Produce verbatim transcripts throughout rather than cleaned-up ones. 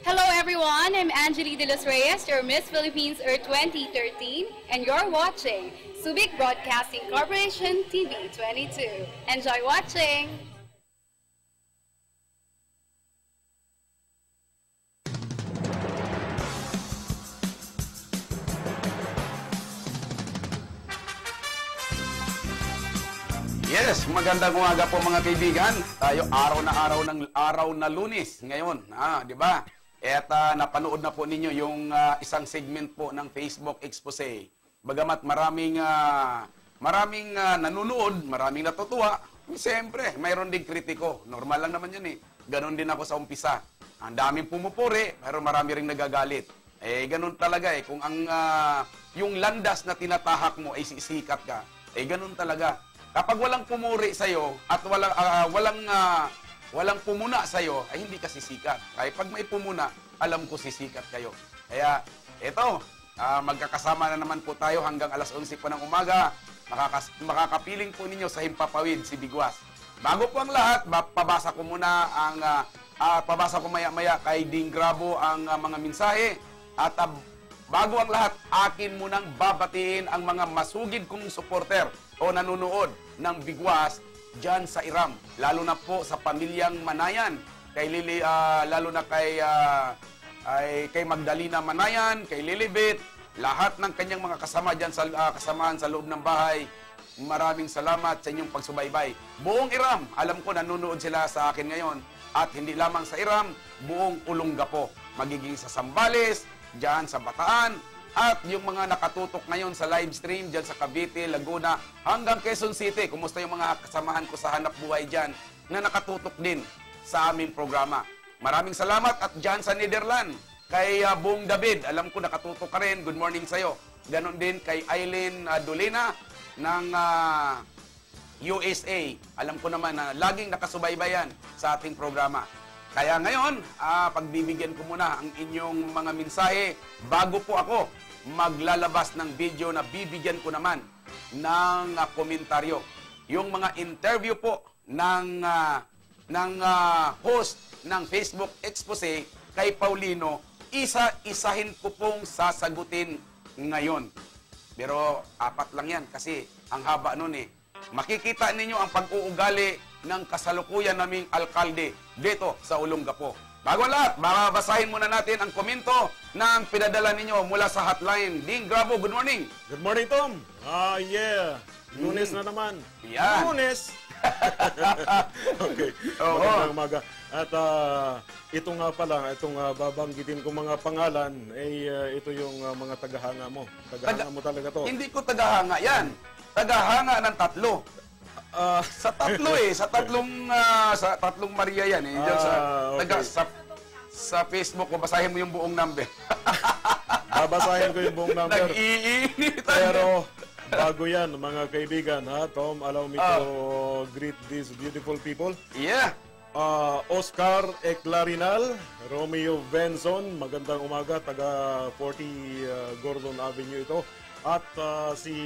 Hello everyone, I'm Angeli De Los Reyes, your Miss Philippines Earth twenty thirteen, and you're watching Subic Broadcasting Corporation T V twenty-two. Enjoy watching! Yes, magandang umaga po mga kaibigan. Tayo araw na araw ng araw na Lunes ngayon, ah, 'di ba? At uh, napanood na po ninyo yung uh, isang segment po ng Facebook Expose. Bagamat maraming uh, maraming uh, nanonood, maraming natutuwa, siyempre, mayroon ding kritiko. Normal lang naman 'yun eh. Ganon din ako sa umpisa. Ang daming pumupuri, pero marami ring nagagalit. Eh ganon talaga eh kung ang uh, yung landas na tinatahak mo ay sisikat ka. Eh ganon talaga. Kapag walang pumuri sa iyo at walang uh, walang uh, walang pumuna sa iyo, ay hindi ka sisikat. Kaya pag may pumuna, alam ko sisikat kayo. Kaya ito, uh, magkakasama na naman po tayo hanggang alas onse po ng umaga. Makakas makakapiling po ninyo sa Himpapawid si Bigwas. Bago po ang lahat, pabasa ko muna ang uh, uh, pabasa ko maya-maya kay Ding Grabo ang uh, mga mensahe at uh, bago ang lahat, akin munang babatiin ang mga masugid kong supporter o nanonood ng Bigwas dyan sa Iram. Lalo na po sa pamilyang Manayan. Kay Lili, uh, lalo na kay, uh, ay, kay Magdalena Manayan, kay Lilibet, lahat ng kanyang mga kasama dyan sa uh, kasamahan sa loob ng bahay. Maraming salamat sa inyong pagsubaybay. Buong Iram, alam ko nanonood sila sa akin ngayon. At hindi lamang sa Iram, buong Olongapo. Magiging sa Sambales, dyan sa Bataan, at yung mga nakatutok ngayon sa live stream dyan sa Cavite, Laguna, hanggang Quezon City. Kumusta yung mga kasamahan ko sa hanap buhay dyan na nakatutok din sa aming programa. Maraming salamat at dyan sa Netherlands, kay uh, Bong David, alam ko nakatutok ka rin. Good morning sa'yo. Ganon din kay Eileen uh, Dolina ng uh, U S A. Alam ko naman na uh, laging nakasubaybayan sa ating programa. Kaya ngayon, uh, pagbibigyan ko muna ang inyong mga mensahe bago po ako maglalabas ng video na bibigyan ko naman ng uh, komentaryo. Yung mga interview po ng, uh, ng uh, host ng Facebook Expose kay Paulino, isa-isahin ko pong sasagutin ngayon. Pero apat lang yan kasi ang haba nun eh. Makikita ninyo ang pag-uugali ng kasalukuyan naming alkalde dito sa Olongapo. Bago lahat, babasahin muna natin ang komento ng pinadala ninyo mula sa hotline. Ding Grabo, good morning. Good morning, Tom. Ah, yeah. Lunes mm. na naman. Yan. Lunes. Okay. Oo. Magandang umaga. At uh, ito nga pala, itong uh, babanggitin kong mga pangalan, ay uh, ito yung uh, mga tagahanga mo. Tagahanga Taga mo talaga to. Hindi ko tagahanga yan. Tagahanga ng tatlo. Uh, sa tatlo eh, sa tatlong uh, sa tatlong Maria yan eh. Diyan sa, okay. taga, sa sa Facebook ko, basahin mo yung buong number. Babasahin ko yung buong number. Nag-iinit. Pero bago yan, mga kaibigan, ha, Tom, allow me uh, to greet these beautiful people. Yeah. Uh, Oscar Eclarinal, Romeo Benson, magandang umaga, taga forty uh, Gordon Avenue ito. At uh, si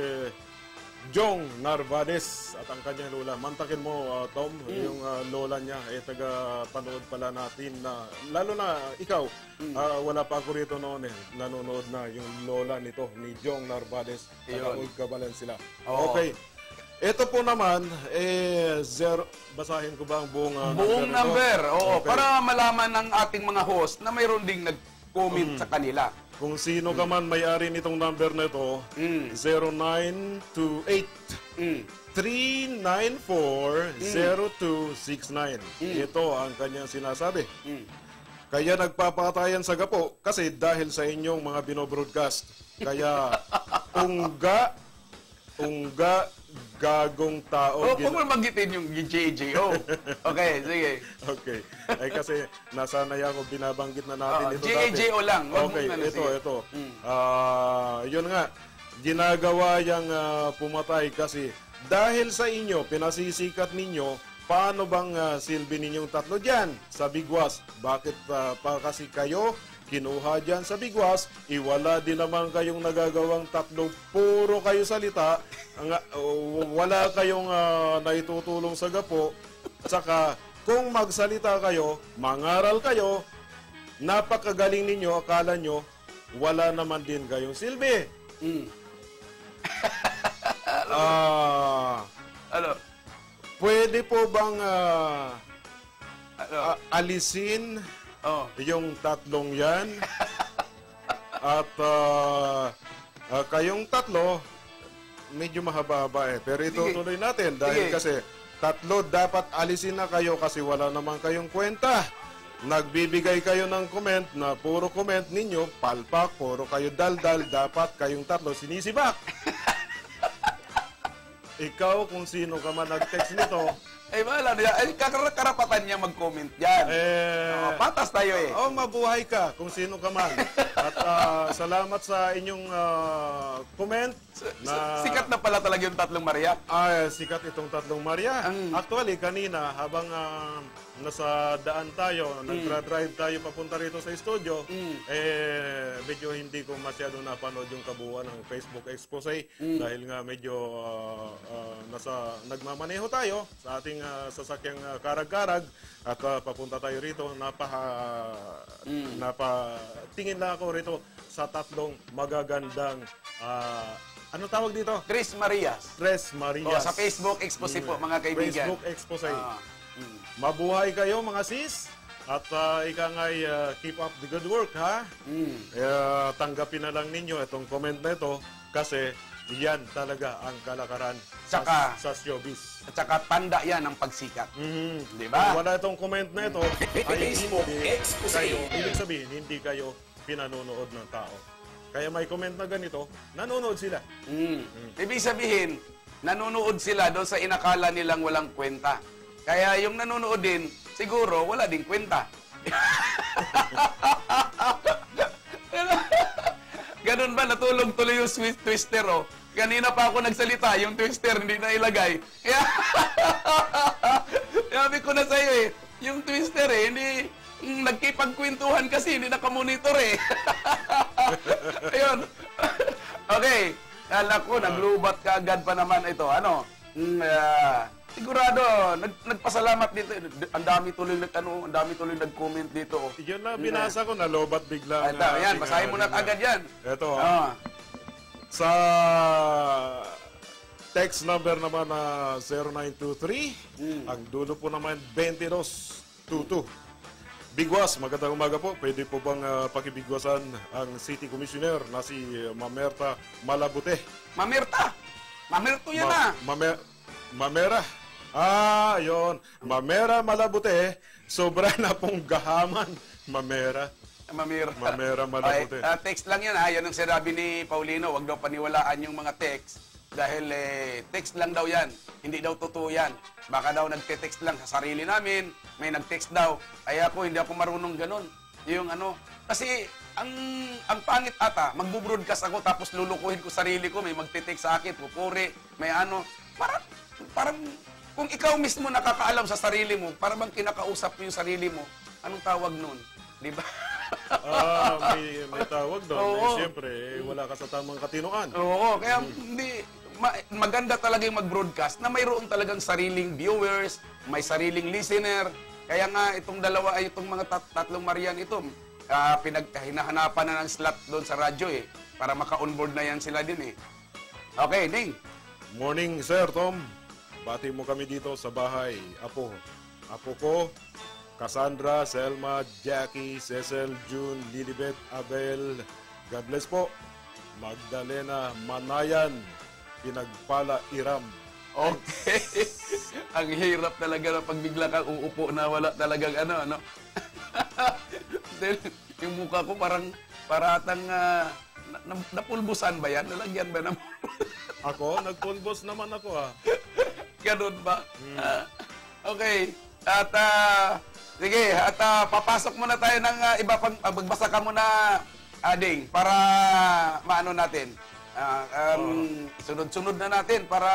Jong Narvades at ang kanyang lola. Mantakin mo, uh, Tom, mm. yung uh, lola niya ay eh, taga-panood pala natin na, lalo na ikaw, mm. uh, wala pa ako rito noon eh, nanonood na yung lola nito, ni Jong Narvades, taga-Old Cabalan sila. Oo. Okay. Ito po naman, eh, zero, basahin ko ba ang buong uh, buong number? number. Oo, okay. Para malaman ng ating mga host na mayroon ding nag-comment mm. sa kanila. Kung sino ka man may-ari nitong number na ito, mm. zero nine two eight, three nine four, zero two six nine. Mm. Ito ang kanyang sinasabi. Mm. Kaya nagpapatayan sa gapo kasi dahil sa inyong mga binobroadcast. Kaya ungga, ungga, gagong tao. Oh, kung mo magitin yung J J O. Okay, sige. Okay. Ay kasi nasanay ako, binabanggit na natin uh, ito dati. J J O lang. Okay, ito, sige. ito. Mm. Uh, yun nga, ginagawa yung uh, pumatay kasi dahil sa inyo, pinasisikat ninyo, paano bang uh, silbi ninyong tatlo dyan sa Bigwas? Bakit uh, pa kasi kayo kinuha dyan sa Bigwas, iwala din naman kayong nagagawang tatlo, puro kayo salita, ang, uh, wala kayong uh, naitutulong sa gapo, saka kung magsalita kayo, mangaral kayo, napakagaling ninyo, akala nyo, wala naman din kayong silbi. Mm. Ah, Ano? pwede po bang ah, Ano? a- alisin Oh. yung tatlong yan? At ah, ah, kayong tatlo, medyo mahaba-haba eh. Pero itutuloy natin dahil Sige. kasi tatlo dapat alisin na kayo kasi wala naman kayong kwenta. Nagbibigay kayo ng comment na puro comment ninyo, palpak, puro kayo daldal, dapat kayong tatlo sinisibak. Ikaw, kung sino ka man nag-text nito, Ay, wala na. Ay, kakar- karapatan niya mag-comment yan. eh, Oh, patas tayo eh. oh, mabuhay ka kung sino ka man. At ah, salamat sa inyong ah, comment. Na, Sikat na pala talaga yung tatlong Maria. Ay, sikat itong tatlong Maria. Ang- Actually, kanina, habang ah, nasa daan tayo, nagdra-drive tayo papunta rito sa studio, Mm. eh, medyo hindi ko masyado napanood yung kabuuan ng Facebook expose dahil nga medyo ah, ah, nasa, nagmamaneho tayo sa ating ah, sasakyang ah, karag-karag at ah, papunta tayo rito. Napaha, napa, tingin lang ako rito sa tatlong magagandang ah, ano tawag dito? Chris Marias. Tres Oh, Marias. sa Facebook expose po, mga kaibigan. Facebook expose. Ah, mm. Mabuhay kayo mga sis. At uh, ika nga'y uh, keep up the good work, ha? Mm. Eh, tanggapin na lang ninyo itong comment na ito kasi yan talaga ang kalakaran Tsaka- sa, sa showbiz. At saka tanda yan ng pagsikat. Mhm. Di ba? Kung wala itong comment na ito, ay Facebook hindi expose. kayo, ibig sabihin, hindi kayo pinanonood ng tao. Kaya may comment na ganito, nanonood sila. Mm. Ibig sabihin, nanonood sila doon sa inakala nilang walang kwenta. Kaya yung nanonood din, siguro wala ding kwenta. Ganun ba? Natulog tuloy yung Swiss twister, oh. Kanina pa ako nagsalita, yung twister hindi na ilagay. Kaya, sabi ko na sa'yo eh, yung twister eh, hindi, mm, nagkipagkwentuhan kasi, hindi nakamonitor eh. Ayun. Okay. Kala ko, naglubat ka agad pa naman ito. Ano? Mm, ah, sigurado, nag, nagpasalamat dito. Ang dami tuloy nag ano, ang dami tuloy nag-comment dito. Oh. Yun na binasa ko, nalobat bigla. Ito, yan, basahin mo na agad yan. Ito, Ah. sa text number naman na zero nine two three, ang dulo po naman twenty-two twenty-two. Bigwas, magandang umaga po. Pwede po bang ah, pakibigwasan ang City Commissioner na si Mamerta Malabute? Mamirta! Mamirto yan ah! Ma- Mame- Mamera. Ah, yon. Mamera Malabute. Sobra na pong gahaman. Mamera. Mamir. Mamera Malabute. Okay, ah, text lang yan ha. Yan ang sinabi ni Paulino. Huwag daw paniwalaan yung mga text. Dahil eh, text lang daw yan. Hindi daw totoo yan. Baka daw nagte-text lang sa sarili namin. May nag-text daw. Ay ako, hindi ako marunong ganun. Yung ano. Kasi ang ang pangit ata, magbo-broadcast ako tapos lulukuhin ko sarili ko. May magte-text sa akin, pupuri, may ano. Parang, parang kung ikaw mismo nakakaalam sa sarili mo, parang bang kinakausap mo yung sarili mo, anong tawag nun? Di ba? Ah, may, may tawag doon. Oo. Eh, Siyempre, eh, wala ka sa tamang katinuan. Oo, kaya hindi ma- maganda talaga yung mag-broadcast na mayroon talagang sariling viewers, may sariling listener. Kaya nga itong dalawa ay itong mga tat- tatlong Marian ito, uh, pinaghinahanapan na ng slot doon sa radyo eh para maka-onboard na yan sila din eh. Okay, Ding. Morning, Sir Tom. Bati mo kami dito sa bahay. Apo. Apo ko, Cassandra, Selma, Jackie, Cecil, June, Lilibet, Abel. God bless po. Magdalena, Manayan, Pinagpala, Iram. Okay. Ang hirap talaga na pag bigla kang uupo na wala talagang ano, ano. Then, yung mukha ko parang paratang uh, na, na, napulbusan ba yan? Nalagyan ba ng Ako, nagpulbos naman ako ah. ganun ba? Ah, okay. At ah, sige, at ah, papasok muna tayo ng ah, iba pang ah, magbasa ka muna, Ading, para maano natin. Ah, um, sunod-sunod na natin para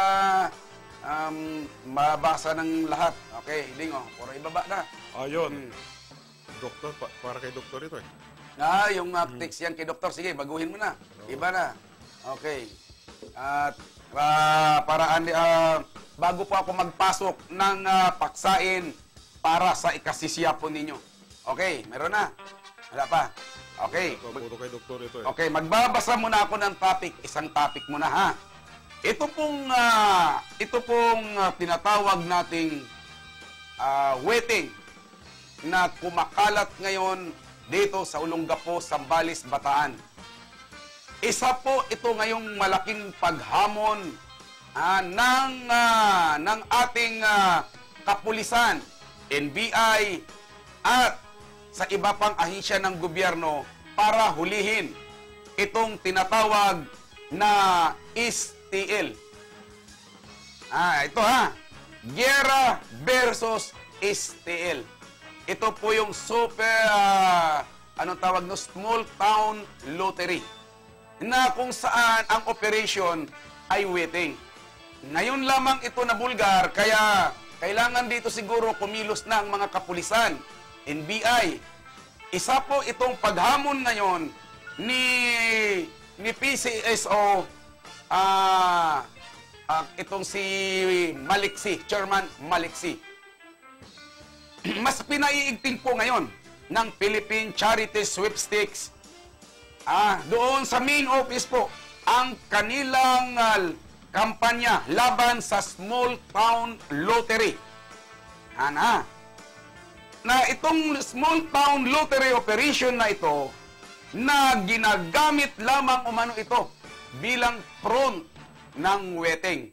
um, mabasa ng lahat. Okay, Ding, oh, puro ibaba na. Ayun. Doktor, pa- para kay doktor ito eh. Ah, yung uh, text yan kay doktor. Sige, baguhin mo na. Iba na. Okay. At ah, para ah, bago po ako magpasok ng ah, paksain para sa ikasisya po ninyo. Okay, meron na. Wala pa. Okay. Ito, puro kay doktor ito eh. Okay, magbabasa muna ako ng topic. Isang topic muna ha. Ito pong, ah, ito pong ah, tinatawag nating ah, wetting na kumakalat ngayon dito sa Olongapo, Zambales, Bataan. Isa po ito ngayong malaking paghamon ah, ng, ah, ng ating ah, kapulisan, N B I, at sa iba pang ahensya ng gobyerno para hulihin itong tinatawag na S T L. Ah, ito ha. Giyera versus S T L. Ito po yung super, uh, anong tawag no, small town lottery, na kung saan ang operation ay wetting. Ngayon lamang ito na bulgar, kaya kailangan dito siguro kumilos na ang mga kapulisan, N B I. Isa po itong paghamon ngayon ni ni P C S O, ah uh, itong si Maliksi, Chairman Maliksi. Mas pinaiigting po ngayon ng Philippine Charity Sweepstakes ah, doon sa main office po ang kanilang uh, kampanya laban sa small town lottery. Ana, na itong small town lottery operation na ito na ginagamit lamang umano ito bilang front ng wetting.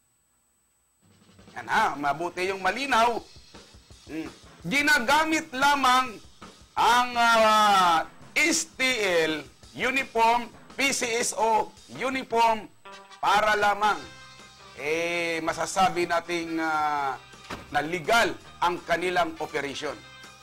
Yan ha, mabuti yung malinaw. Hmm. Ginagamit lamang ang uh, S T L uniform, P C S O uniform para lamang eh masasabi nating uh, na legal ang kanilang operation.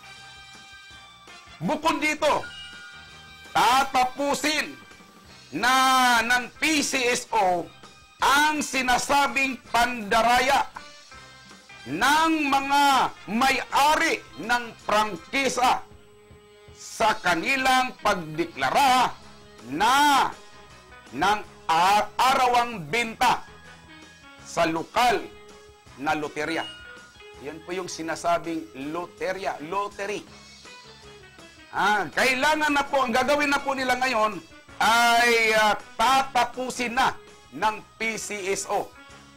Bukod dito, tatapusin na ng P C S O ang sinasabing pandaraya ng mga may-ari ng prangkisa sa kanilang pagdeklara na ng arawang benta sa lokal na loterya. Yan po yung sinasabing loterya, lottery. Ah, kailangan na po, ang gagawin na po nila ngayon ay uh, tatapusin na ng P C S O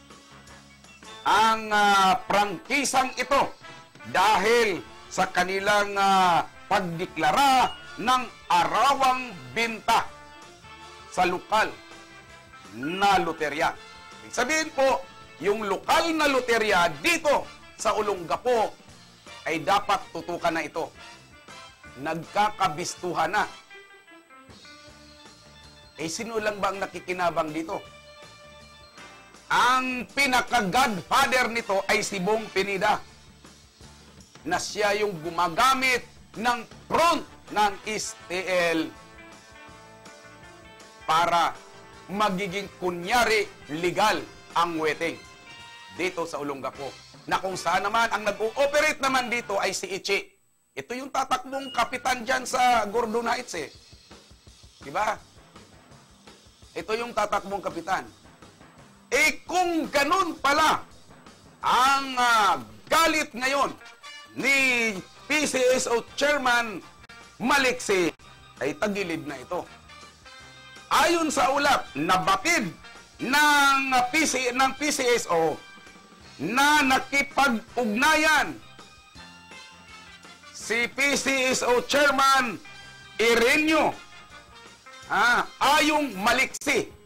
ang uh, prangkisang ito dahil sa kanilang uh, pagdeklara ng arawang benta sa lokal na loterya. Ibig sabihin po, yung lokal na loterya dito sa Olongapo ay dapat tutukan na ito. Nagkakabistuhan na. Eh, sino lang ba ang nakikinabang dito? Ang pinaka-godfather nito ay si Bong Pineda, na siya yung gumagamit ng front ng S T L para magiging kunyari legal ang wetting dito sa Olongapo. Na kung saan naman, ang nag-ooperate naman dito ay si Ichi. Ito yung tatakbong kapitan dyan sa Gordon Heights eh. Diba? Ito yung tatakbong kapitan. Eh kung ganun pala ang uh, galit ngayon ni P C S O Chairman Maliksi, ay tagilid na ito. Ayon sa ulap, nabatid ng, P C, ng P C S O na nakipag-ugnayan si P C S O Chairman Ireneo ah, Ayong Maliksi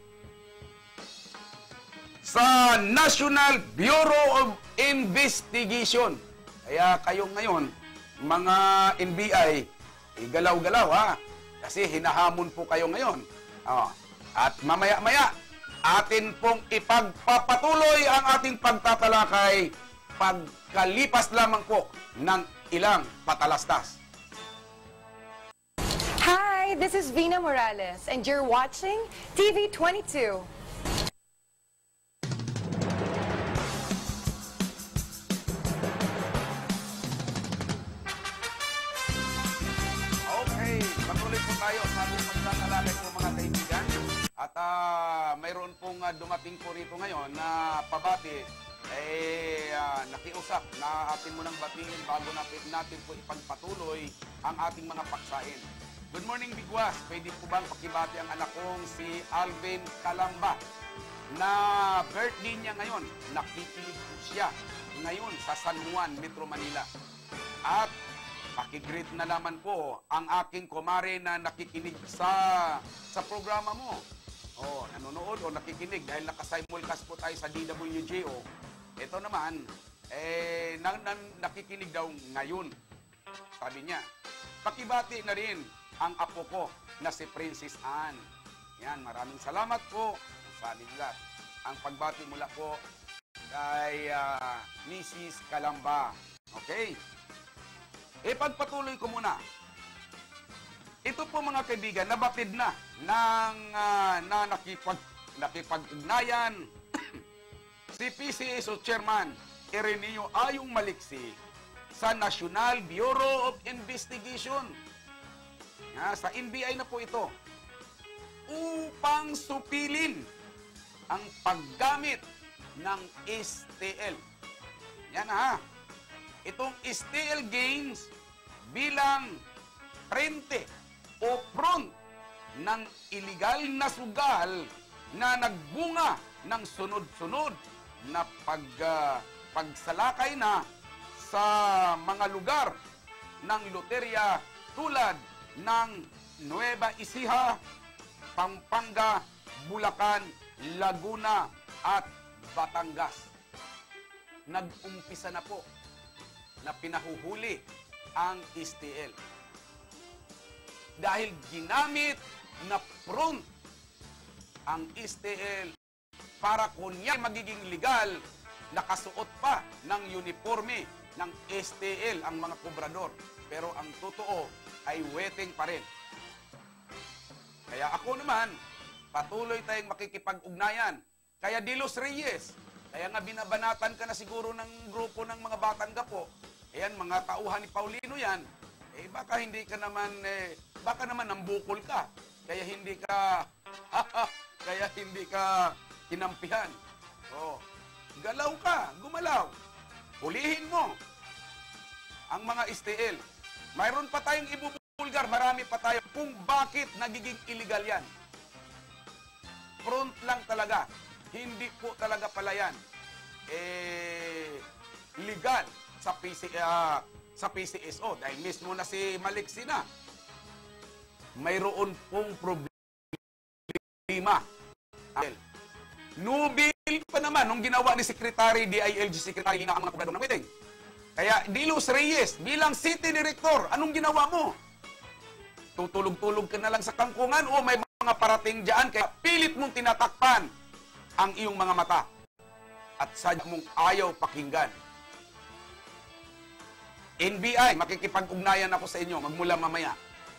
sa National Bureau of Investigation. Kaya kayo ngayon, mga N B I, igalaw-galaw ha, kasi hinahamon po kayo ngayon. Oh. At mamaya-maya, atin pong ipagpapatuloy ang ating pagtatalakay pagkalipas lamang po ng ilang patalastas. Hi, this is Vina Morales, and you're watching T V twenty-two. Okay, patuloy po tayo sa ating pagtatalakay po mga kaibigan. At uh, mayroon pong uh, dumating po rito ngayon na pabati eh, ah, nakiusap na atin mo nang batiin bago natin, natin po ipagpatuloy ang ating mga paksain. Good morning, Bigwas. Pwede po bang pakibati ang anak kong si Alvin Calamba na birthday niya ngayon? Nakikinig po siya ngayon sa San Juan, Metro Manila. At pakigreet na naman po ang aking kumare na nakikinig sa sa programa mo. O, nanonood o nakikinig dahil nakasimulcast po tayo sa D W J O. Ito naman, eh, na, na, nakikinig daw ngayon. Sabi niya, pakibati na rin ang apo ko na si Princess Anne. Yan, maraming salamat po sa nila. Ang pagbati mula po kay uh, Missus Calamba. Okay? E pagpatuloy ko muna. Ito po mga kaibigan, nabatid na ng uh, na nakipag, nakipag-ugnayan si P C S O Chairman Ireneo Ayong Maliksi sa National Bureau of Investigation. Ya, sa N B I na po ito upang supilin ang paggamit ng S T L. Yan ha. Itong S T L gains bilang prente o front ng iligal na sugal na nagbunga ng sunod-sunod na pag, uh, pagsalakay na sa mga lugar ng loterya tulad ng Nueva Ecija, Pampanga, Bulacan, Laguna at Batangas. Nag-umpisa na po na pinahuhuli ang S T L. Dahil ginamit na front ang S T L para kunya magiging legal, nakasuot pa ng uniforme ng S T L ang mga kobrador. Pero ang totoo ay weteng pa rin. Kaya ako naman, patuloy tayong makikipag-ugnayan. Kaya Dilos Reyes, kaya nga binabanatan ka na siguro ng grupo ng mga batang gapo. Ayan, mga tauhan ni Paulino yan. Eh, baka hindi ka naman, eh, baka naman nambukol ka. Kaya hindi ka, kaya hindi ka kinampihan. Oh, galaw ka, gumalaw. Hulihin mo ang mga S T L. Mayroon pa tayong ibubulgar, marami pa tayo kung bakit nagiging illegal yan. Front lang talaga. Hindi po talaga pala yan eh, legal sa P C, uh, sa P C S O. Dahil mismo na si Maliksi na, mayroon pong problema. Nubil pa naman nung ginawa ni Secretary D I L G Secretary na ang mga kobrador ng meeting. Kaya Dilos Reyes, bilang City Director, anong ginawa mo? Tutulog-tulog ka na lang sa kangkungan o may mga parating dyan, kaya pilit mong tinatakpan ang iyong mga mata at sadya mong ayaw pakinggan. N B I, makikipag-ugnayan ako sa inyo magmula mamaya.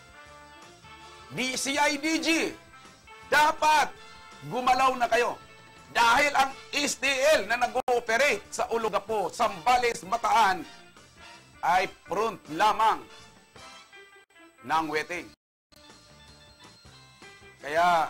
D C I D G, dapat gumalaw na kayo. Dahil ang S T L na nag-ooperate sa Olongapo, Zambales, Bataan ay front lamang ng weteng. Kaya,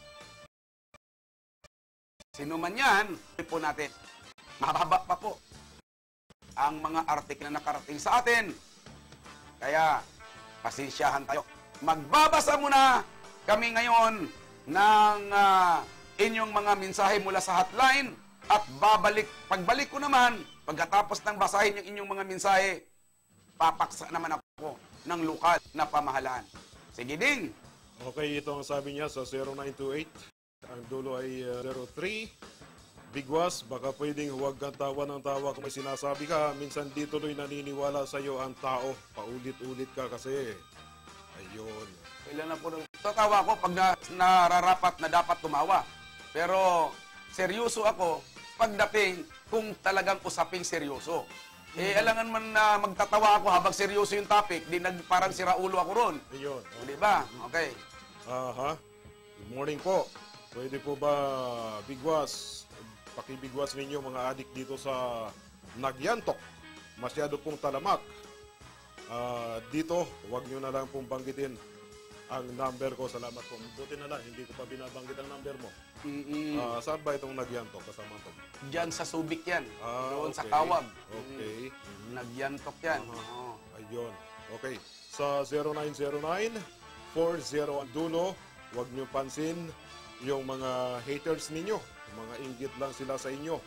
sino man yan, po natin, mahaba pa po ang mga artikel na nakarating sa atin. Kaya, pasensyahan tayo. Magbabasa muna kami ngayon ng uh, inyong mga mensahe mula sa hotline at babalik, pagbalik ko naman, pagkatapos ng basahin yung inyong mga mensahe, papaksa naman ako ng lokal na pamahalaan. Sige ding! Okay, ito ang sabi niya sa zero nine two eight. Ang dulo ay uh, zero three. Bigwas, baka pwedeng huwag kang tawa ng tawa kung may sinasabi ka. Minsan di tuloy naniniwala sa iyo ang tao. Paulit-ulit ka kasi. Ayun. Kailan na po nung tatawa ko pag na, nararapat na dapat tumawa. Pero seryoso ako pagdating kung talagang usaping seryoso. Eh, alangan man na magtatawa ako habang seryoso yung topic, di nag, parang sira ulo ako ron. Ayun. O, di ba? Okay. Aha. Good morning po. Pwede po ba, Bigwas, pakibigwas ninyo mga adik dito sa Nagyantok? Masyado pong talamak. Uh, dito, huwag nyo na lang pong banggitin ang number ko. Salamat po. Buti na lang, hindi ko pa binabanggit ang number mo. Mm-mm. Ah, saan ba itong nagyantok kasama to? Diyan sa Subic yan. Ah, Doon sa okay. Kawag. Okay. Mm. Nagyantok yan. Aha. Oo. Ayun. Okay. Sa zero nine zero nine four zero ang dulo, huwag niyo pansin yung mga haters ninyo. Mga inggit lang sila sa inyo.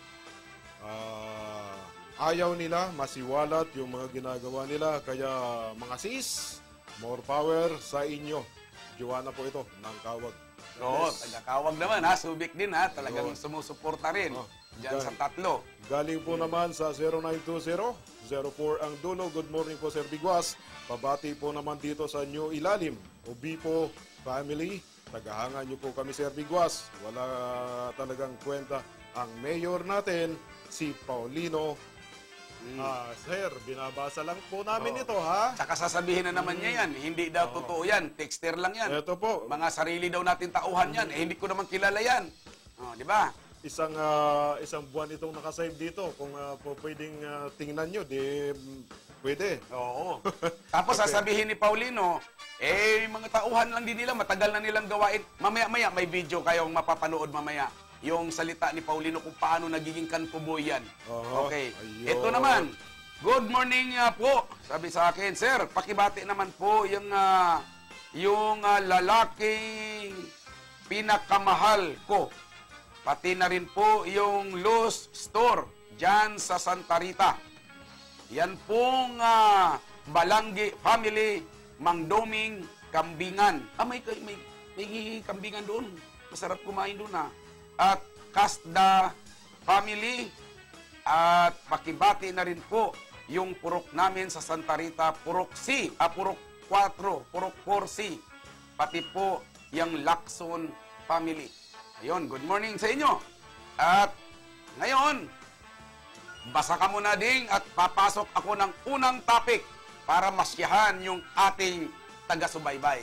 Ah, ayaw nila masiwalat yung mga ginagawa nila. Kaya mga sis, more power sa inyo. Joanna po ito ng Kawag. Oo, Yes. taga-Kawag naman ha. Subic din ha. Talagang Ayun. sumusuporta rin. Oh, Diyan gan- sa tatlo. Galing po naman sa zero nine two zero zero four ang dulo. Good morning po, Sir Biguas. Pabati po naman dito sa New Ilalim. Obipo family. Tagahangan niyo po kami, Sir Biguas. Wala talagang kwenta. Ang mayor natin, si Paulino. Ah, Sir, binabasa lang po namin Oo. ito, ha? Tsaka sasabihin na naman niya yan. Hindi daw totoo yan. Texter lang yan. Ito po, Mga sarili daw natin tauhan yan. Eh, hindi ko naman kilala yan. Oh, di ba? isang ah, isang buwan itong nakasave dito. Kung ah, po pwedeng ah, tingnan nyo, di mm, pwede. Oo. Tapos Okay. sasabihin ni Paulino, eh, mga tauhan lang din nila, matagal na nilang gawain. Mamaya-maya, may video kayong mapapanood mamaya. Yung salita ni Paulino kung paano nagiging kantuboy yan. Oo. Okay. Ayun. Ito naman, good morning nga po. Sabi sa akin, sir, pakibati naman po yung, ah, yung ah, lalaking pinakamahal ko. Pati na rin po yung Lowe's store dyan sa Santa Rita. Yan pong ah, Balanggi family, Mangdoming, Kambingan. Ah, may, may, may kambingan doon. Masarap kumain doon ah. At Kasda family. At pakibati na rin po yung purok namin sa Santa Rita, Purok C, ah, Purok four, Purok four C. Pati po yung Lacson family. Ayun, good morning sa inyo. At ngayon, basa ka muna ding at papasok ako ng unang topic para masyahan yung ating taga-subaybay.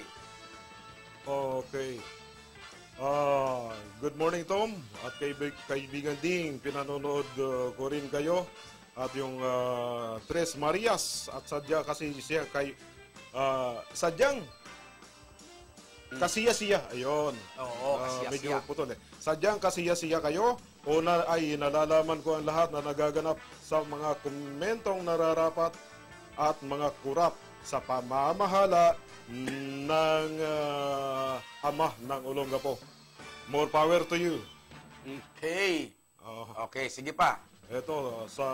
Okay. Ah, good morning, Tom. At kaibig, kaibigan ding pinanonood uh, ko rin kayo. At yung uh, Tres Marias. At sadya kasi siya kay... ah, sadyang kasiya-siya. Ayun. Oo, Ah, kasiya-siya. medyo putol eh. Sadyang kasiya-siya kayo. Una ay nalalaman ko ang lahat na nagaganap sa mga komentong nararapat at mga kurap sa pamamahala ng ah, ama ng Olongapo. More power to you. Okay. Ah, Okay, sige pa. eto sa...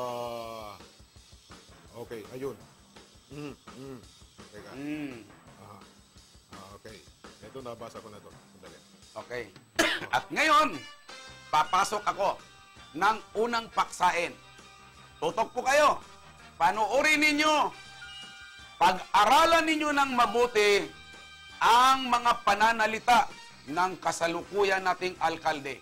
Okay, ayun. Mm, mm. Teka. Mm, Aha. Ah, okay. Ito, nabasa ko na ito. Sandali. okay. At ngayon, papasok ako ng unang paksain. Tutok po kayo. Panoorin ninyo. Pag-aralan ninyo ng mabuti ang mga pananalita ng kasalukuyan nating alkalde.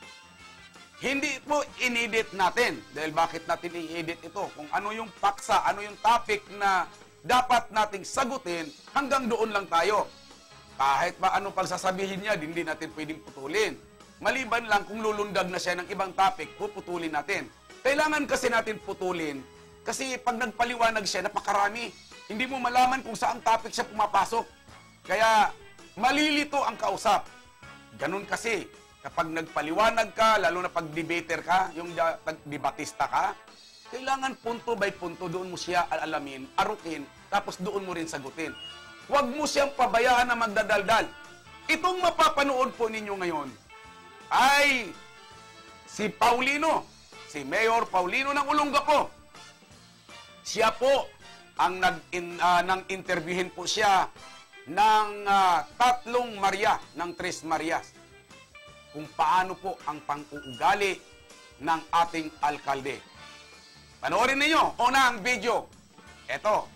Hindi po inedit natin. Dahil bakit natin i-edit ito? Kung ano yung paksa, ano yung topic na dapat nating sagutin, hanggang doon lang tayo. Kahit ba ano pang sasabihin niya, hindi natin pwedeng putulin. Maliban lang kung lulundag na siya ng ibang topic, puputulin natin. Kailangan kasi natin putulin kasi pag nagpaliwanag siya, napakarami. Hindi mo malaman kung saang topic siya pumapasok. Kaya malilito ang kausap. Ganun kasi, kapag nagpaliwanag ka, lalo na pag debater ka, yung da- pag debatista ka, kailangan punto by punto doon mo siya alamin, arukin, tapos doon mo rin sagutin. Huwag mo siyang pabayaan na magdadaldal. Itong mapapanood po ninyo ngayon ay si Paulino, si Mayor Paulino ng Olongapo. Siya po ang nag-in, uh, nang interviewin po siya ng uh, tatlong Maria, ng Tres Marias. Kung paano po ang pang-uugali ng ating alkalde. Panoorin ninyo, una ang video. Ito.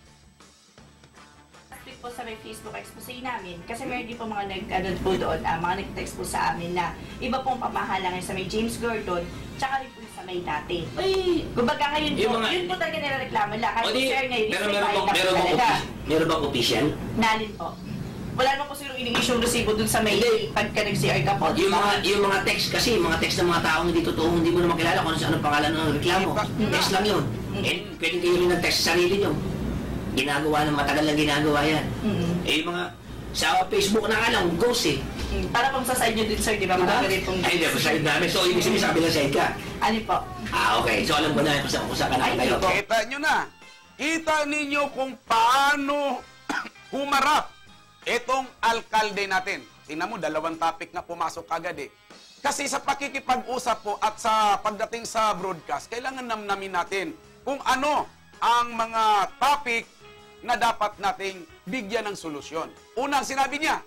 Tweet po sa may Facebook expose namin kasi meron din po mga nag-ano po doon, ah, mga nag-text po sa amin na iba pong pamahalang sa may James Gordon tsaka rin po sa may dati. Ay, Kumbaga ngayon po, Yung mga- yun po talaga nilareklamo nila. Kasi o di, share ngayon, pero may meron bang, file meron bang, talaga. offic- meron bang official? Nalin po. Wala naman po siguro ini-issue resibo dun sa may Hindi. pagka nag-C R ka po. Yung mga, yung mga text kasi, mga text ng mga taong hindi totoo, hindi mo na makilala kung ano sa anong pangalan ng reklamo. Text lang yun. Eh, pwedeng kayo rin ng text sa sarili nyo. Ginagawa ng matagal lang ginagawa yan. Mm. Eh, yung mga, Sa Facebook na nga lang, ghost eh. Hmm, para pong sa side nyo din, sir, di ba? Diba? Marami rin pong... Ay, hindi, sa side namin. So, ibig sabihin, sabi lang side ka. Ano po? Ah, okay. So, alam ko na kung saan kung saan ka Ay, nakatayo. hindi po. Kita nyo na. Kita ninyo kung paano humarap itong alkalde natin. Tingnan mo, dalawang topic nga pumasok agad eh. Kasi sa pakikipag-usap po at sa pagdating sa broadcast, kailangan namnamin natin kung ano ang mga topic na dapat nating bigyan ng solusyon. Unang sinabi niya,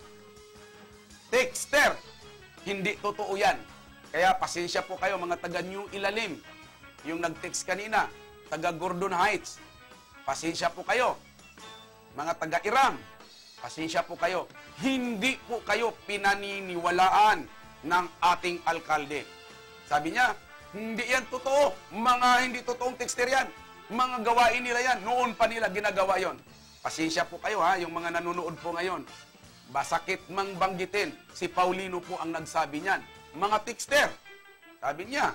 texter, hindi totoo yan. Kaya pasensya po kayo mga taga New Ilalim, yung nag-text kanina, taga Gordon Heights, pasensya po kayo. Mga taga Iram, pasensya po kayo. Hindi po kayo pinaniniwalaan ng ating alkalde. Sabi niya, hindi yan totoo. Mga hindi totoong texter yan. Mga gawain nila yan. Noon pa nila ginagawa yon. Pasensya po kayo ha, yung mga nanonood po ngayon. Basakit mang banggitin, si Paulino po ang nagsabi niyan. Mga texter, sabi niya,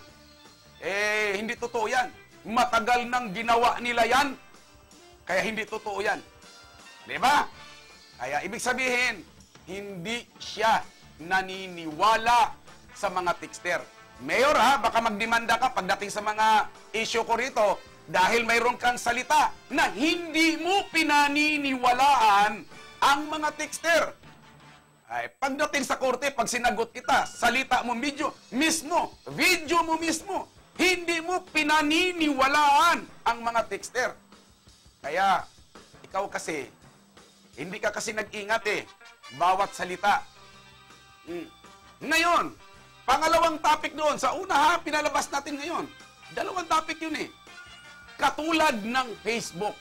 eh, hindi totoo yan. Matagal nang ginawa nila yan, kaya hindi totoo yan. Diba? Kaya ibig sabihin, hindi siya naniniwala sa mga texter. Mayor ha, baka magdemanda ka pagdating sa mga issue ko rito dahil mayroon kang salita na hindi mo pinaniniwalaan ang mga texter. Ay, pagdating sa korte, pag sinagot kita, salita mo video mismo, video mo mismo, hindi mo pinaniniwalaan ang mga texter. Kaya, ikaw kasi, hindi ka kasi nag-ingat eh, bawat salita. Hmm. Ngayon, pangalawang topic doon, sa una ha, pinalabas natin ngayon. Dalawang topic yun eh. Katulad ng Facebook.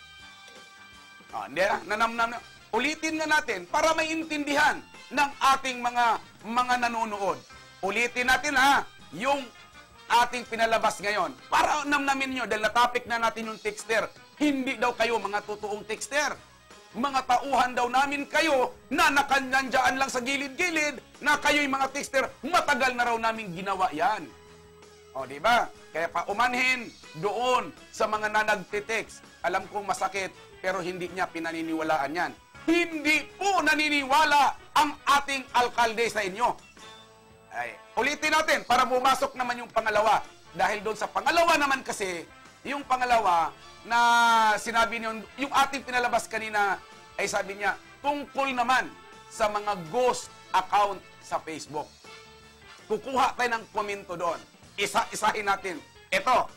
Ah, hindi na, nanamnam na. Ulitin nga natin para maintindihan ng ating mga mga nanonood. Ulitin natin ha, yung ating pinalabas ngayon. Para namnamin nyo, dahil na topic na natin yung texter. Hindi daw kayo mga totoong texter. Mga tauhan daw namin kayo na nakanyandyan lang sa gilid-gilid na kayo'y mga texter. Matagal na raw namin ginawa yan. O, di ba? Kaya paumanhin doon sa mga na nagtitext. Alam kong masakit, pero hindi niya pinaniniwalaan yan. Hindi po naniniwala ang ating alkalde sa inyo. Ay, ulitin natin para bumasok naman yung pangalawa. Dahil doon sa pangalawa naman kasi, yung pangalawa na sinabi niyo, yung ating pinalabas kanina, ay sabi niya, tungkol naman sa mga ghost account sa Facebook. Kukuha tayo ng komento doon. Isa-isahin natin. Ito.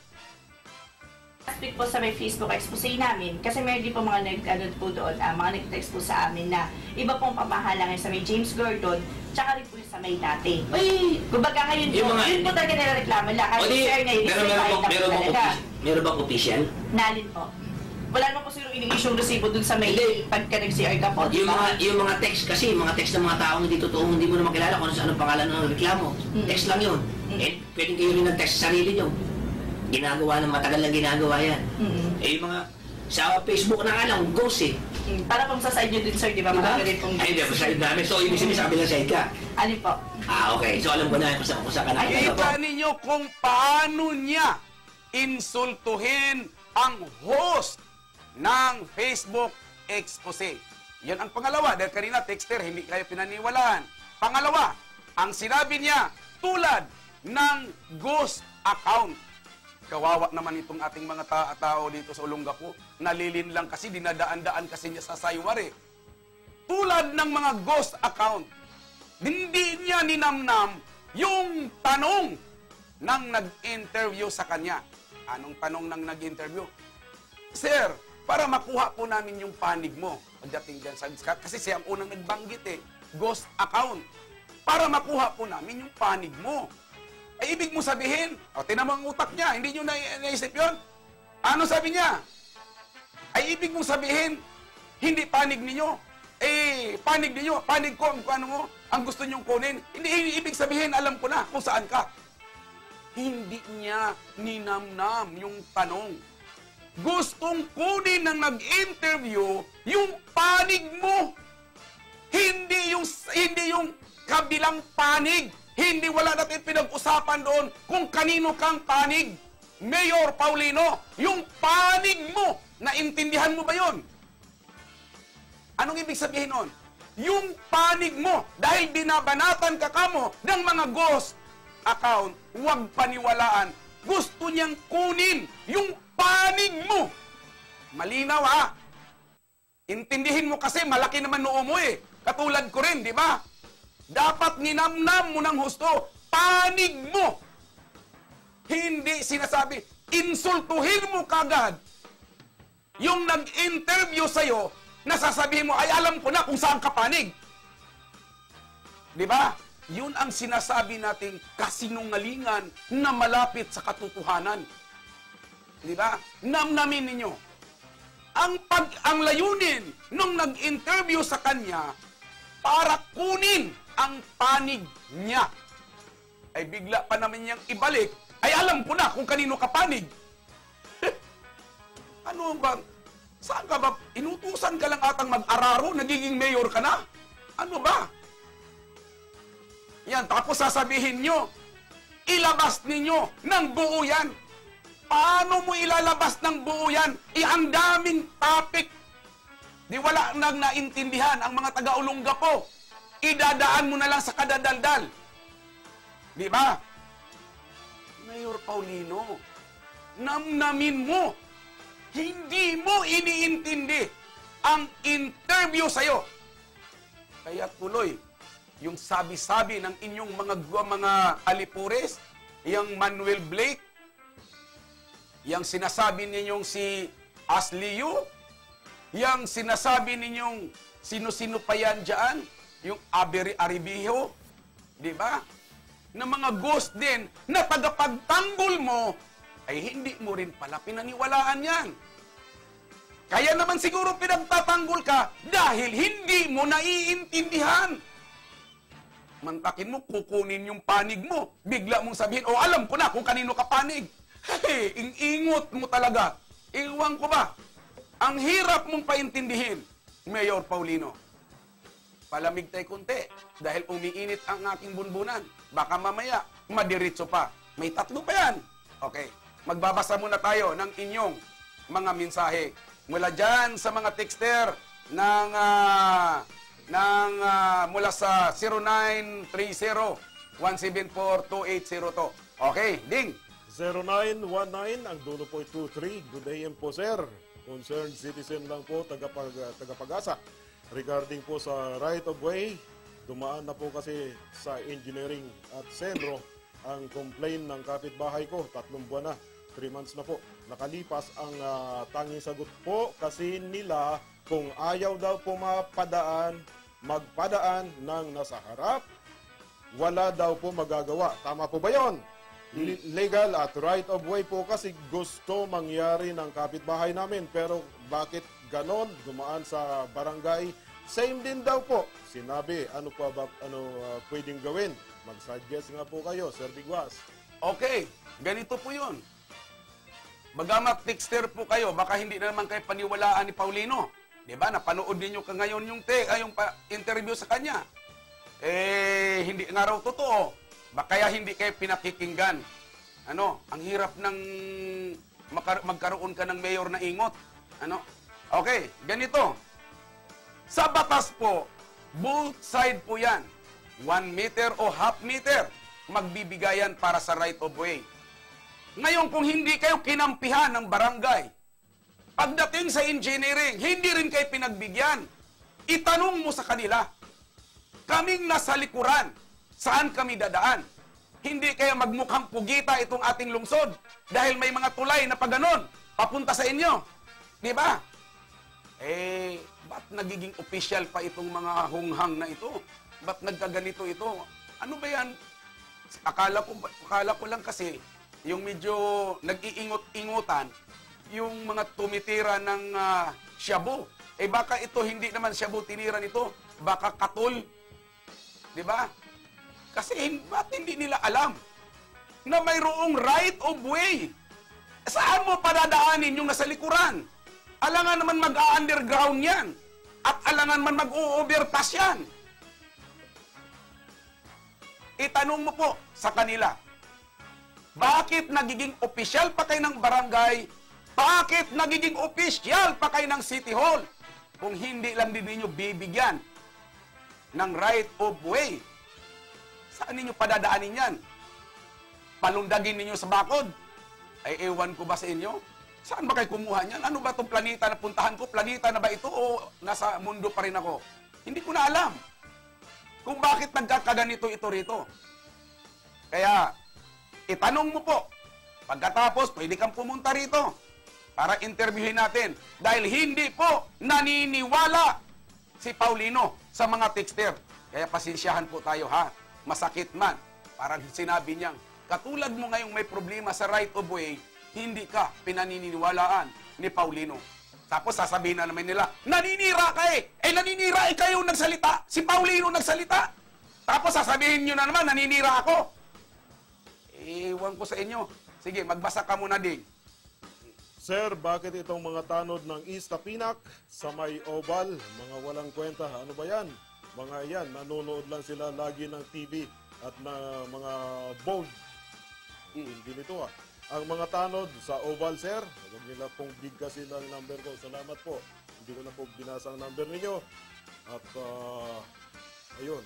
Last week po sa may Facebook expose namin, kasi meron din po mga nag-ano po doon, uh, mga nag-text po sa amin na iba pong pamahalang sa may James Gordon, tsaka rin po yung sa may dati. Ay! Kumbaga ngayon po, Yung mga- yun po talaga nilareklamo lang. Kasi O di, share ngayon, meron is meron may bang item meron bang talaga. offici- meron bang official? Nalin po. Wala naman po siguro ini-issue resibo dun sa may Hindi. pagka nag-C R ka po. di Yung ba? mga yung mga text kasi, mga text ng mga taong hindi totoo, hindi mo na makilala kung ano sa anong pangalan ng reklamo. Mm. Text lang yun. Mm. Eh, pwedeng kayo rin nag-text sa sarili nyo. Ginagawa ng matagal na ginagawa yan. Mm-mm. Eh, yung mga sa Facebook na nga lang, ghost eh. Mm, para pong sa side nyo din, sir, di ba? Diba? Marami rin pong... Ay, hindi, sa side namin. So, ibig sabihin, sabi lang side ka. Ano po? Ah, okay. So, alam ko na kung saan kung saan ka nakatayo. Kita ninyo kung paano niya insultuhin ang host ng Facebook expose. Yan ang pangalawa. Dahil kanina, texter, hindi kayo pinaniwalaan. Pangalawa, ang sinabi niya, tulad ng ghost account. Kawawa naman itong ating mga ta tao dito sa Olongapo. Nalilin lang kasi, dinadaan-daan kasi niya sa saywari. Tulad ng mga ghost account, hindi niya ninamnam yung tanong ng nag-interview sa kanya. Anong tanong ng nag-interview? Sir, para makuha po namin yung panig mo. Pagdating dyan sa... Kasi siya ang unang nagbanggit eh. Ghost account. Para makuha po namin yung panig mo. Ay, ibig mo sabihin, o, tinamang utak niya, hindi nyo na naisip yun? Ano sabi niya? Ay, ibig mo sabihin, hindi panig ninyo. Eh, panig ninyo, panig ko, ang ano mo, ang gusto nyong kunin. Hindi, hindi ibig sabihin, alam ko na kung saan ka. Hindi niya ninamnam yung tanong. Gustong kunin ng nag-interview yung panig mo. Hindi yung, hindi yung kabilang panig. Hindi, wala natin pinag-usapan doon kung kanino kang panig. Mayor Paulino, yung panig mo, naintindihan mo ba yon? Anong ibig sabihin nun? yung panig mo. Dahil binabanatan ka kamo ng mga ghost account, huwag paniwalaan. Gusto niyang kunin yung panig mo. Malinaw ha? Intindihin mo kasi malaki naman noo mo eh. Katulad ko rin, di ba? Dapat ninamnam mo ng husto. Panig mo. Hindi sinasabi, insultuhin mo kagad yung nag-interview sa'yo, nasasabihin mo, ay alam ko na kung saan ka panig. Di ba? Yun ang sinasabi nating kasinungalingan na malapit sa katotohanan. Di ba? Namnamin ninyo. Ang, pag, ang layunin nung nag-interview sa kanya para kunin ang panig niya. Ay bigla pa naman niyang ibalik, ay alam ko na kung kanino ka panig. Ano bang, saan ka ba? Inutusan ka lang atang mag-araro, nagiging mayor ka na? Ano ba? Yan, tapos sasabihin nyo, ilabas ninyo ng buo yan. Paano mo ilalabas ng buo yan? Eh, ang daming topic. Di wala nang naintindihan ang mga taga-Olonga po. Idadaan mo na lang sa kadadaldal. Di ba? Mayor Paulino, namnamin mo. Hindi mo iniintindi ang interview sa'yo. Kaya tuloy, yung sabi-sabi ng inyong mga mga alipures, yung Manuel Blake, yung sinasabi ninyong si Ashley Yu, yung sinasabi ninyong sino-sino pa yan dyan, yung Avery Aribijo, di ba? Na mga ghost din na tagapagtanggol mo, ay hindi mo rin pala pinaniwalaan yan. Kaya naman siguro pinagtatanggol ka dahil hindi mo naiintindihan. Mantakin mo, kukunin yung panig mo. Bigla mong sabihin, oh alam ko na kung kanino ka panig. Hey, ing-ingot mo talaga. Iwan ko ba? Ang hirap mong paintindihin, Mayor Paulino. Palamig tayo kunti dahil umiinit ang aking bunbunan. Baka mamaya, madiritso pa. May tatlo pa yan. Okay, magbabasa muna tayo ng inyong mga mensahe. Mula dyan sa mga texter ng, uh, ng uh, mula sa zero nine three zero, one seven four, two eight zero two. Okay, Ding. zero nine one nine, ang dulo po two three. Good day po, sir. Concerned citizen lang po, tagapag, tagapag-asa. Regarding po sa right of way, dumaan na po kasi sa engineering at Senro ang complaint ng kapitbahay ko. Tatlong buwan na, three months na po. Nakalipas ang uh, tanging sagot po kasi nila kung ayaw daw po mapadaan, magpadaan ng nasa harap, wala daw po magagawa. Tama po ba yun? Legal at right of way po kasi gusto mangyari ng kapitbahay namin. Pero bakit ganon? Dumaan sa barangay, same din daw po. Sinabi, ano pa ba ano uh, pwedeng gawin? Mag-suggest nga po kayo, Sir Bigwas. Okay, ganito po yun. Bagamat texter po kayo, baka hindi na naman kayo paniwalaan ni Paulino. Diba? Napanood ninyo ka ngayon yung, te, ay, yung pa, interview sa kanya. Eh, hindi nga raw totoo. Baka kaya hindi kayo pinakikinggan. Ano? Ang hirap ng magkaroon ka ng mayor na ingot. Ano? Okay, ganito. Sa batas po, both side po yan. One meter o half meter, magbibigayan para sa right of way. Ngayon, kung hindi kayo kinampihan ng barangay, pagdating sa engineering, hindi rin kayo pinagbigyan. Itanong mo sa kanila, kaming nasa likuran, saan kami dadaan? Hindi kaya magmukhang pugita itong ating lungsod dahil may mga tulay na paganon, papunta sa inyo. Di ba? Eh, ba't nagiging official pa itong mga hunghang na ito? Ba't nagkaganito ito? Ano ba yan? Akala ko, akala ko lang kasi, yung medyo nag-iingot-ingutan, yung mga tumitira ng uh, shabu. Eh baka ito hindi naman shabu tinira nito, baka katol. Di ba? Kasi ba't hindi nila alam na mayroong right of way? Saan mo padadaanin yung nasa likuran? Alangan naman mag-underground yan. At alangan man mag-overpass yan. Itanong mo po sa kanila, bakit nagiging opisyal pa kayo ng barangay? Bakit nagiging opisyal pa kayo ng City Hall? Kung hindi lang din ninyo bibigyan ng right of way. Saan ninyo padadaanin yan? Palundagin ninyo sa bakod? Ay ewan ko ba sa inyo? Saan ba kayo kumuha niyan? Ano ba itong planeta na puntahan ko? Planeta na ba ito o nasa mundo pa rin ako? Hindi ko na alam kung bakit nagkakaganito ito rito. Kaya, itanong mo po. Pagkatapos, pwede kang pumunta rito para interviewin natin. Dahil hindi po naniniwala si Paulino sa mga texter. Kaya pasensyahan po tayo ha. Masakit man. Parang sinabi niyang, katulad mo ngayong may problema sa right of way, hindi ka pinaniniwalaan ni Paulino. Tapos sasabihin na naman nila, naninira ka eh! Eh naninira eh kayo nagsalita! Si Paulino nagsalita! Tapos sasabihin nyo na naman, naninira ako! Ewan ko sa inyo. Sige, magbasa ka muna din. Sir, bakit itong mga tanod ng East Tapinak sa may oval, mga walang kwenta? Ano ba yan? Mga yan, nanonood lang sila lagi ng T V at na mga bold. Hmm, hindi nito ah. Ang mga tanod sa oval, sir, huwag nila pong bigkasin ang number ko. Salamat po. Hindi ko na po binasa ang number ninyo. At, uh, ayun.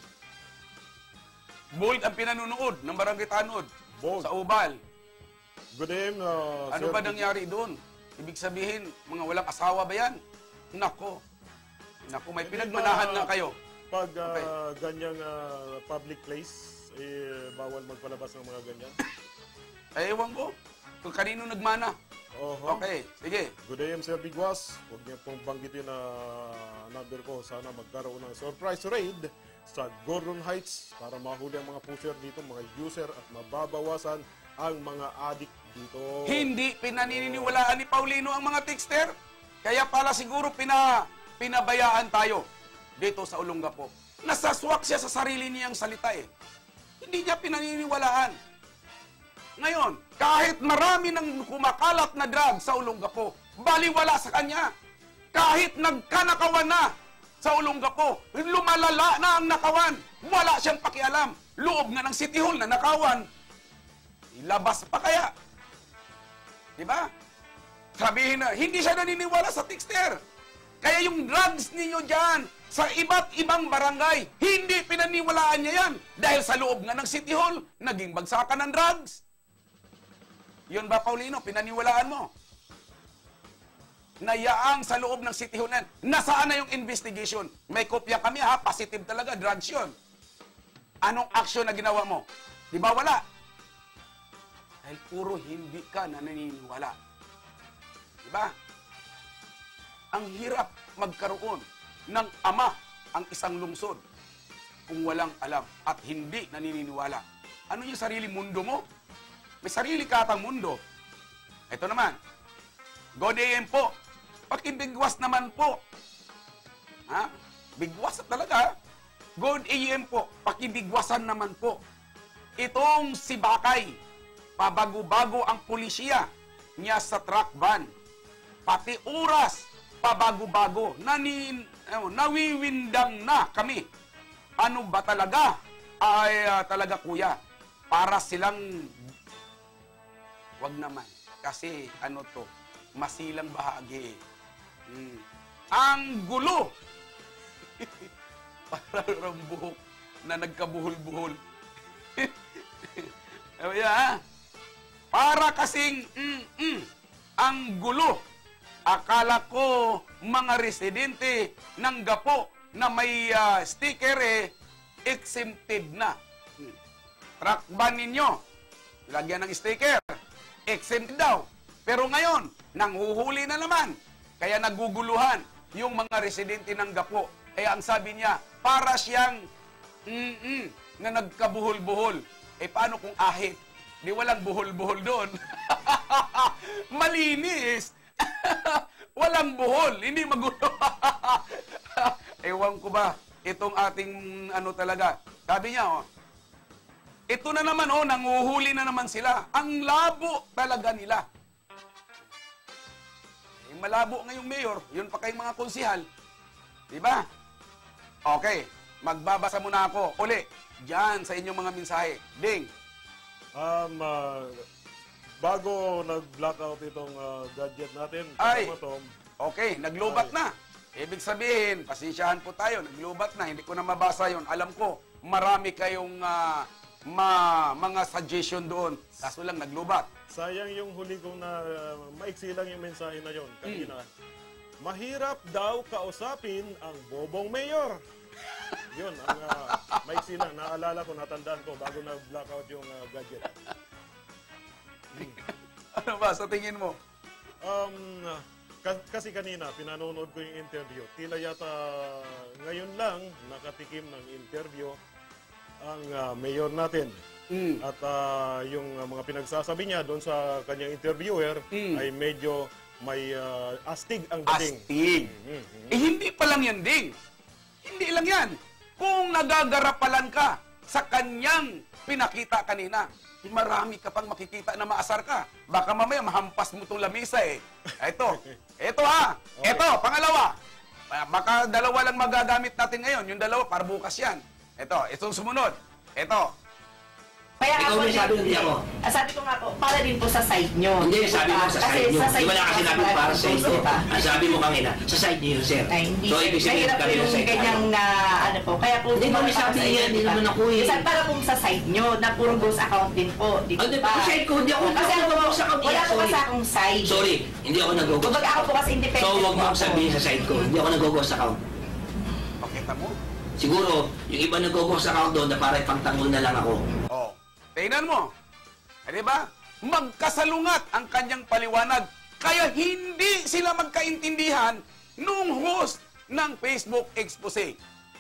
Bold ang pinanunood ng Barangay Tanod Bold. sa Ubal. Good evening, uh, Ano sir. ba nangyari doon? Ibig sabihin, mga walang asawa ba yan? Nako. Nako, may Hindi pinagmanahan ba- na kayo. Pag uh, Okay. ganyang uh, public place, eh, bawal magpalabas ng mga ganyan. Ay, ewan ko. Kung kanino nagmana. Oho. Okay, sige. Good day, Sir Bigwas. Huwag niyo pong banggitin na number ko. Sana magkaroon ng surprise raid sa Gordon Heights para mahuli ang mga pusher dito, mga user, at mababawasan ang mga addict dito. Hindi pinaniniwalaan ni Paulino ang mga texter. Kaya pala siguro pina, pinabayaan tayo dito sa Olongapo. Nasaswak siya sa sarili niyang salita eh. Hindi niya pinaniniwalaan. Ngayon, kahit marami nang kumakalat na drug sa Olongapo, baliwala sa kanya. Kahit nagkanakawan na sa Olongapo, lumalala na ang nakawan. Wala siyang pakialam. Loob nga ng City Hall na nakawan, ilabas pa kaya? Diba? Sabihin na, hindi siya naniniwala sa texter. Kaya yung drugs ninyo dyan, sa iba't ibang barangay, hindi pinaniwalaan niya yan. Dahil sa loob nga ng City Hall, naging bagsakan ng drugs. Yun ba, Paulino? Pinaniwalaan mo? Nayaang sa loob ng City Hall na, nasaan na yung investigation? May kopya kami ha, positive talaga, drugs yun. Anong action na ginawa mo? Di ba wala? Dahil puro hindi ka na naniniwala. Di ba? Ang hirap magkaroon ng ama ang isang lungsod kung walang alam at hindi naniniwala. Ano yung sarili mundo mo? May sarili ka atang mundo. Ito naman, God A M po. Pakibigwas naman po. Ha? Bigwas talaga. God A M po. Pakibigwasan naman po. Itong si Bakay, pabago-bago ang pulisya niya sa truck van. Pati oras, pabago-bago. Nanin, ano, nawiwindang na kami. Ano ba talaga? Ay, uh, talaga kuya. Para silang, wag naman. Kasi ano to, masilang bahagi. Hmm. Ang gulo. Parang buhok na nagkabuhol-buhol. Kaya, para kasing mm-mm, ang gulo. Akala ko mga residente ng Gapo na may uh, sticker eh, exempted na. Hmm. Truck ban ninyo, lagyan ng sticker, exempted daw. Pero ngayon, nanghuhuli na naman. Kaya naguguluhan yung mga residente ng Gapo. Kaya ang sabi niya, para siyang mm-mm, na nagkabuhol-buhol. Eh paano kung ahit? Di walang buhol-buhol doon. Malinis. Walang buhol. Hindi magulo. Ewan ko ba, itong ating ano talaga. Sabi niya, oh, ito na naman, oh, nanguhuli na naman sila. Ang labo talaga nila. Eh, malabo ngayong mayor, yun pa kayong mga konsihal. Diba? Okay, magbabasa muna ako. Uli, dyan sa inyong mga mensahe. Ding. Um, uh, bago nag-blackout itong uh, gadget natin, Ay. kasama, Tom, Okay, naglobat Ay. na. Ibig sabihin, pasensyahan po tayo, naglubat na, hindi ko na mabasa yon. Alam ko, marami kayong ah, ma, mga suggestion doon. Kaso lang, naglubat. Sayang yung huli kong na uh, maiksi lang yung mensahe na yon kanina. Mahirap daw kausapin ang bobong mayor. Yun, ang uh, maiksi lang. Naalala ko, natandaan ko bago na-blackout yung uh, gadget. Ano ba sa tingin mo? Um, ka- kasi kanina, pinanonood ko yung interview. Tila yata ngayon lang nakatikim ng interview ang uh, mayor natin. Mm. At uh, yung uh, mga pinagsasabi niya doon sa kanyang interviewer Mm. ay medyo may uh, astig ang dating. Astig. Mhm. Eh, hindi pa lang yan, Ding. Hindi lang yan. Kung nagagarapalan ka sa kanyang pinakita kanina, marami ka pang makikita na maasar ka. Baka mamaya mahampas mo itong lamisa eh. Ito. Ito ha. Okay. Ito, pangalawa. Ah, Baka dalawa lang magagamit natin ngayon. Yung dalawa, para bukas yan. Ito, itong sumunod. Ito. Kaya Ikaw ako may din- sabi, hindi ako. Ah, sabi ko nga po, para din po sa side nyo. Hindi, sabi mo sa side nyo. Di ba na kasi nabi para sa ito? Diba? Ang sabi mo kanina, sa side nyo yun, sir. Ay, hindi. So, ibig sabihin Mahirap po kami yung sa side. ganyang Ano? na, ano po. Kaya po, Hindi, para may sabi sa yan, inyo, hindi diba? naman ako eh. Isa para po sa side nyo, na puro ghost account din po. Di Oh, di ba? ba? Side ko, hindi ako Kasi ako po, nag-ghost account. wala po Sorry. kasi akong side. Sorry, hindi ako nag-ghost. Kumbaga ako po kasi independent So, huwag mo po akong ako. sabihin sa side ko. Hindi ako nag-ghost account. Pakita mo. Siguro, yung iba nag-ghost account doon na para ipangtanggol na lang ako. Oh. Tingnan mo. Eh, di ba? Magkasalungat ang kanyang paliwanag. Kaya hindi sila magkaintindihan nung host ng Facebook expose.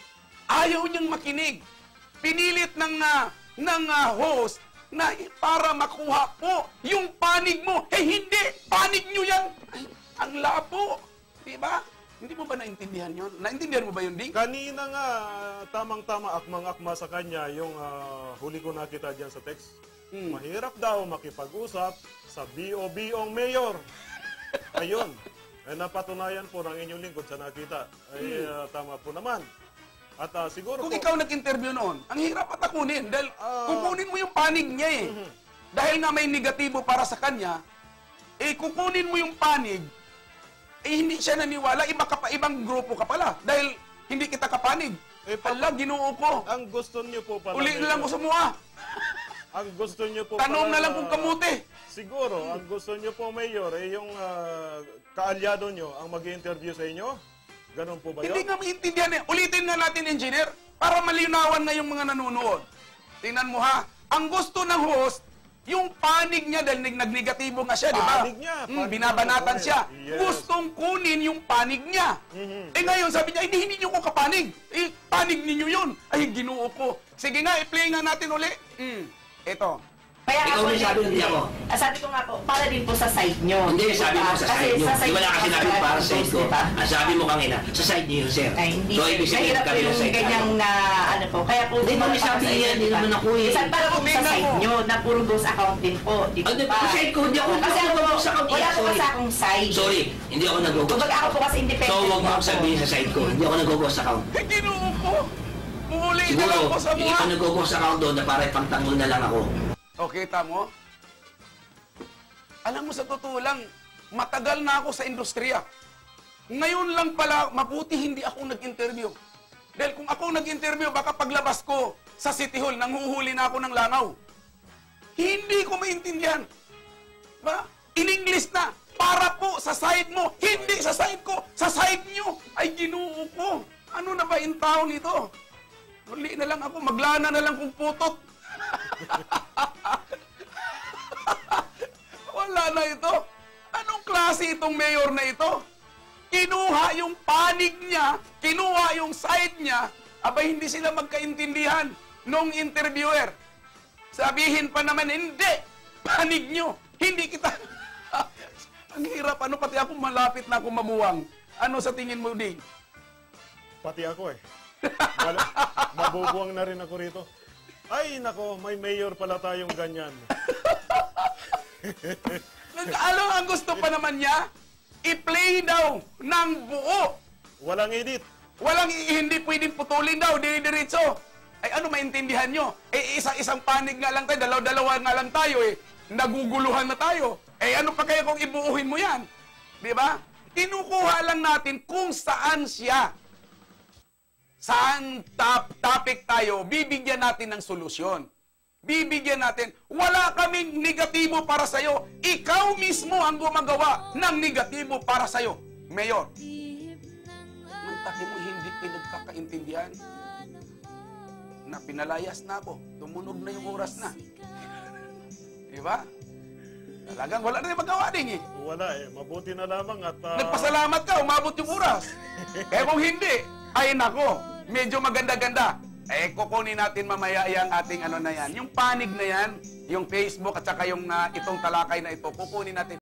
Ayaw niyang makinig. Pinilit ng, ah, ng ah, host na para makuha po yung panig mo. Eh hindi! Panig niyo yan! Ay, ang labo! Di ba? Hindi mo ba naintindihan yun? Naintindihan mo ba yun, Ding? Kanina nga, tamang-tama, akmang-akma sa kanya yung ah, huli ko nakita dyan sa text. Hmm. Mahirap daw makipag-usap sa B O B-ong mayor. Ayun. Ay napatunayan po ng inyong lingkod sa nakita. Ay ah, tama po naman. At ah, siguro Kung po, ikaw nag-interview noon, ang hirap atakunin dahil Ah. kukunin mo yung panig niya eh. Dahil nga may negatibo para sa kanya, eh kukunin mo yung panig, eh hindi siya naniwala, iba ka pa, ibang grupo ka pala. Dahil hindi kita kapanig. Eh, Eh, pa- pala, ginoo ko. ang gusto niyo po pala. Uli na lang ko Mayor, sa mukha. Ang gusto niyo po Tanong pala na lang kung kamuti. Siguro, ang gusto niyo po, Mayor, eh yung ah, kaalyado niyo ang mag-interview sa inyo? Ganon po ba yun? Hindi nga maintindihan eh. Ulitin nga natin, engineer, para malinawan na yung mga nanonood. Tingnan mo ha, ang gusto ng host, yung panig niya, dahil nag- nag-negatibo nga siya, di ba? Panig niya, Mm, panig binabanatan niya, siya. yes. Gustong kunin yung panig niya. Mhm. Eh ngayon, sabi niya, hindi, hindi niyo ko kapanig. Eh, panig ninyo yun. Ay, ginoo ko. Sige nga, i-play nga natin uli. Mm, ito. Kaya Ikaw ako may din- sabi, hindi ako. Ah, sabi ko nga po, para din po sa side nyo. Hindi, sabi mo sa Kasi side nyo. sa Di ba na kasi nyo nabi kasi para sa side ko? diba? Ang sabi mo kanina, sa side niyo yun, sir. Ay, hindi. So, ibig sabihin Mahirap po kami yung sa side ganyang tayo. na, ano po. Kaya po, Hindi, para may sabi sa yan, inyo, hindi diba? naman ako eh. Isa para po sa Tingnan side mo. nyo, na puro ghost account din po. Di Ah, di ba? ba? Sa side ko, hindi ako Kasi ako po, nag-ghost account. wala po Sorry. kasi akong side. Sorry, hindi ako nag-ghost Kumbaga ako po kasi independent So, huwag mo po akong ako. sabihin sa side ko. Hindi ako nag-ghost account. Eh, ginoo ko. Uli na Siguro, lang ko sa yung mukha. iba nag-ghost account doon na para ipangtanggol na lang ako. Okay, tamo? Alam mo, sa totoo lang, matagal na ako sa industriya. Ngayon lang pala, mabuti hindi ako nag-interview. Dahil kung ako nag-interview, baka paglabas ko sa City Hall, nanghuhuli na ako ng langaw. Hindi ko maintindihan. Ba? In English na, para po sa side mo, hindi sa side ko, sa side nyo. Ay, ginoo ko. Ano na ba yung tao nito? Huli na lang ako, maglana na lang kung putot. Wala na ito. Anong klase itong mayor na ito? Kinuha yung panig niya, kinuha yung side niya, abay hindi sila magkaintindihan nung interviewer. Sabihin pa naman, hindi, panig nyo, hindi kita. Ang hirap, ano, pati ako malapit na ako mabuwang. Ano sa tingin mo, Ding? Pati ako eh. Wala, mabubuwang na rin ako rito. Ay, nako, may mayor pala tayong ganyan. Alam, ang gusto pa naman niya, i-play daw ng buo. Walang edit. Walang hindi pwedeng putulin daw, dire-diretso. Ay ano maintindihan nyo? Eh isang-isang panig nga lang tayo, dalaw-dalawa nga lang tayo eh. Naguguluhan na tayo. Eh ano pa kaya kung ibuuhin mo yan? Di ba? Kinukuha lang natin kung saan siya. Saan top, topic tayo, bibigyan natin ng solusyon. Bibigyan natin, wala kaming negatibo para sa'yo. Ikaw mismo ang gumagawa ng negatibo para sa'yo. Mayor, mantakin mo hindi kayo nagkakaintindihan na pinalayas na ako. Tumunog na yung oras na. Diba? Talagang wala na yung magawa din eh. Wala eh. Mabuti na lamang at... ah, Nagpasalamat ka, umabot yung oras. Eh kung hindi, ay nako, medyo maganda-ganda. Eh kukunin natin mamaya yung ating ano na yan. Yung panig na yan, yung Facebook at saka yung uh, itong talakay na ito, kukunin natin.